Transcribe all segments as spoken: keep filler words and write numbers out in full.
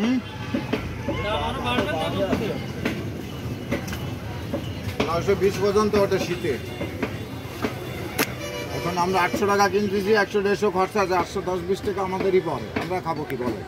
নয়শো বিশ পর্যন্ত ওটা শীতে। এখন আমরা আটশো টাকা কিনতেছি, একশো দেড়শো খরচা আছে, আটশো দশ বিশ টাকা আমাদেরই পড়ে। আমরা খাবো কি বলে?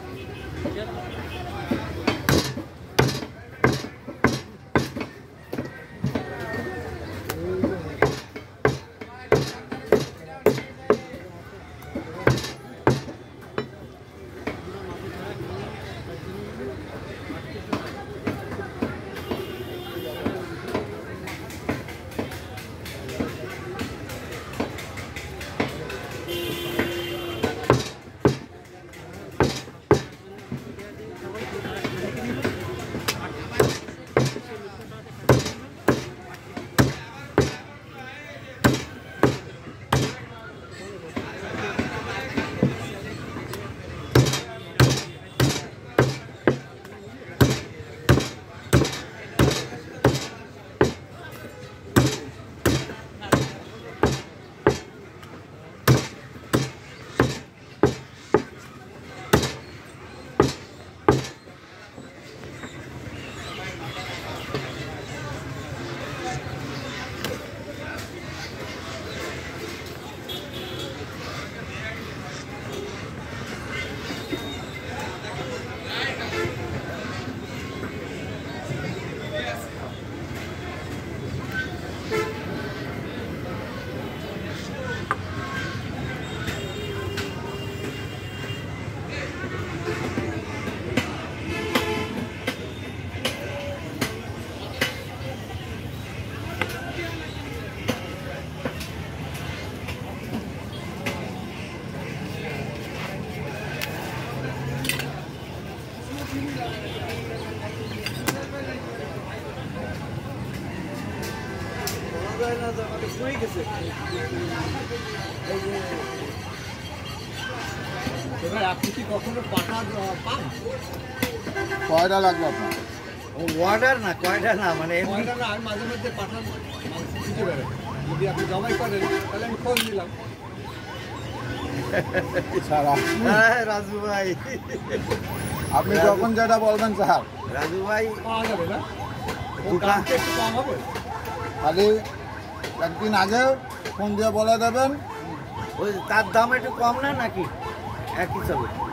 আপনি কি কখনো পাঠা পান? কয়টা লাগবে আপনার? ওয়ার্ডার না, কয়টা না, মানে কয়টা না। আমি মাঝে মধ্যে পাঠান মাংস শিখে বেরোয়। যদি আপনি জমাই করেন তাহলে আমি খোঁজ নিলাম। রাজু ভাই, আপনি যখন যেটা বলবেন স্যার। রাজু ভাই পাওয়া যাবে না? একটু কম হবে। খালি একদিন আগে ফোন দিয়ে বলে দেবেন। ওই তার দাম একটু কম না নাকি একই হিসাবে?